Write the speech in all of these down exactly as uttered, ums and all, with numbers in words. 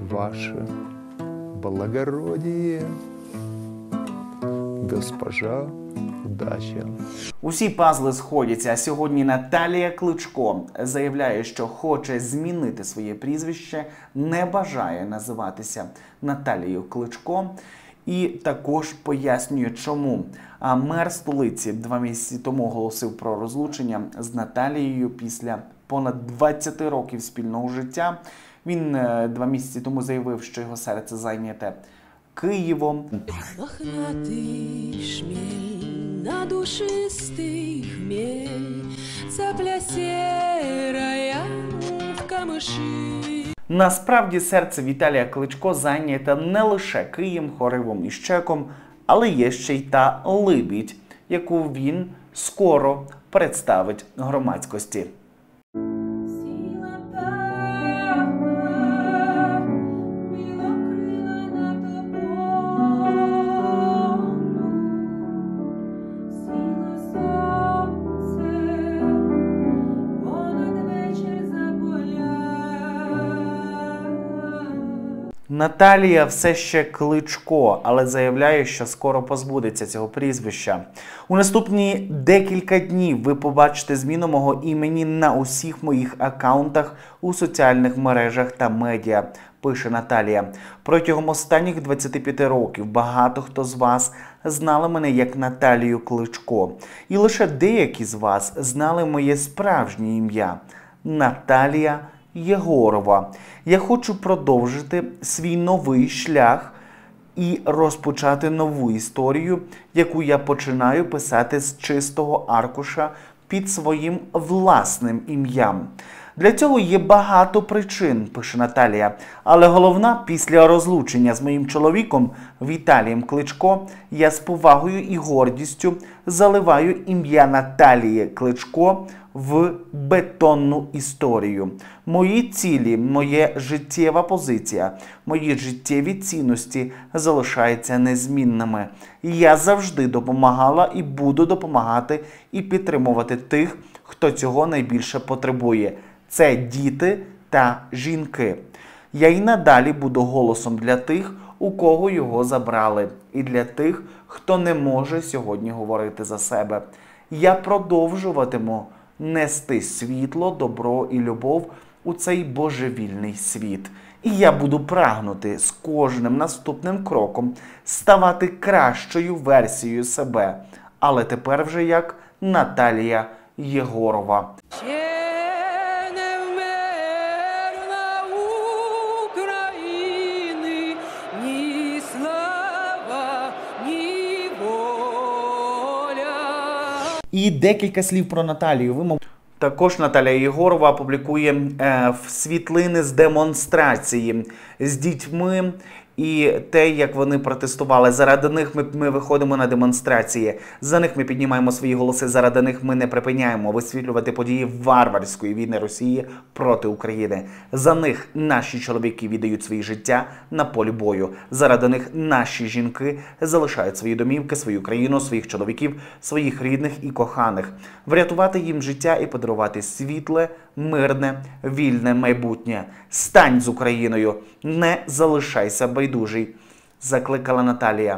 ваше благородие, госпожа удача. Усі пазли сходяться, а сьогодні Наталія Кличко заявляє, що хоче змінити своє прізвище, не бажає називатися Наталією Кличко і також пояснює, чому. А мер столиці два місяці тому оголосив про розлучення з Наталією після понад двадцяти років спільного життя. Він два місяці тому заявив, що його серце зайняте Києвом. Мохнатий шмель, надушистий хмель, цапля серая в камиші. Насправді серце Віталія Кличко зайняте не лише Києм, Хоривом і Щеком, але є ще й та Либідь, яку він скоро представить громадськості. Наталія все ще Кличко, але заявляє, що скоро позбудеться цього прізвища. У наступні декілька днів ви побачите зміну мого імені на усіх моїх акаунтах у соціальних мережах та медіа, пише Наталія. Протягом останніх двадцяти п'яти років багато хто з вас знали мене як Наталію Кличко. І лише деякі з вас знали моє справжнє ім'я – Наталія Єгорова. Я хочу продовжити свій новий шлях і розпочати нову історію, яку я починаю писати з чистого аркуша під своїм власним ім'ям. Для цього є багато причин, пише Наталія, але головна, після розлучення з моїм чоловіком Віталієм Кличко, я з повагою і гордістю заливаю ім'я Наталії Кличко в бетонну історію. Мої цілі, моя життєва позиція, мої життєві цінності залишаються незмінними. Я завжди допомагала і буду допомагати і підтримувати тих, хто цього найбільше потребує. Це діти та жінки. Я й надалі буду голосом для тих, у кого його забрали, і для тих, хто не може сьогодні говорити за себе. Я продовжуватиму нести світло, добро і любов у цей божевільний світ. І я буду прагнути з кожним наступним кроком ставати кращою версією себе. Але тепер вже як Наталія Єгорова. І декілька слів про Наталію. Ви, також Наталія Єгорова публікує е, світлини з демонстрації з дітьми і те, як вони протестували. Заради них ми, ми виходимо на демонстрації, за них ми піднімаємо свої голоси, заради них ми не припиняємо висвітлювати події варварської війни Росії проти України. За них наші чоловіки віддають свої життя на полі бою. Заради них наші жінки залишають свої домівки, свою країну, своїх чоловіків, своїх рідних і коханих. Врятувати їм життя і подарувати світле, мирне, вільне майбутнє. Стань з Україною, не залишайся байдужий, закликала Наталія.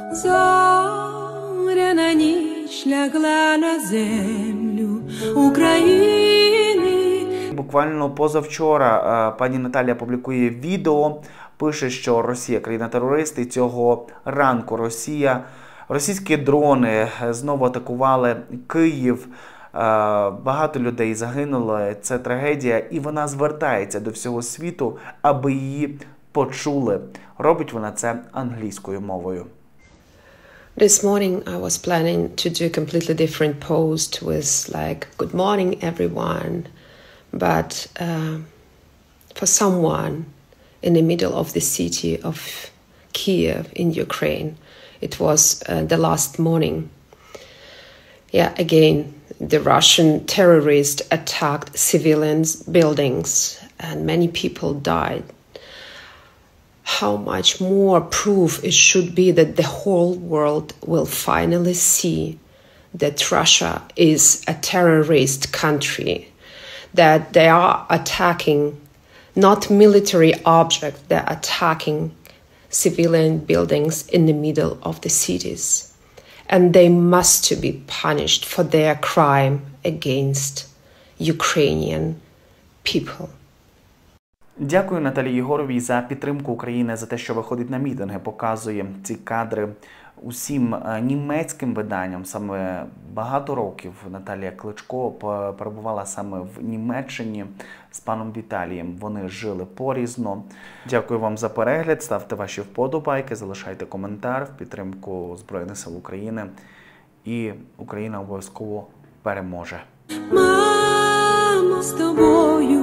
Зоряна ніч лягла на землю України. Буквально позавчора пані Наталія публікує відео, пише, що Росія країна-терорист, і цього ранку Росія, російські дрони знову атакували Київ. Багато людей загинуло, це трагедія, і вона звертається до всього світу, аби її почули. Робить вона це англійською мовою. This morning I was planning to do a completely different post with like, good morning everyone, but uh, for someone in the middle of the city of Kiev in Ukraine, it was uh, the last morning. Yeah, again, the Russian terrorists attacked civilians' buildings and many people died. How much more proof it should be that the whole world will finally see that Russia is a terrorist country, that they are attacking not military objects that are attacking civilian buildings in the middle of the cities. And they must be punished for their crime against Ukrainian people. Дякую Наталії Єгоровій за підтримку України, за те, що виходить на мітинги, показує ці кадри усім німецьким виданням. Саме багато років Наталія Кличко перебувала саме в Німеччині з паном Віталієм. Вони жили порізно. Дякую вам за перегляд, ставте ваші вподобайки, залишайте коментар в підтримку Збройних сил України. І Україна обов'язково переможе. Мамо, з тобою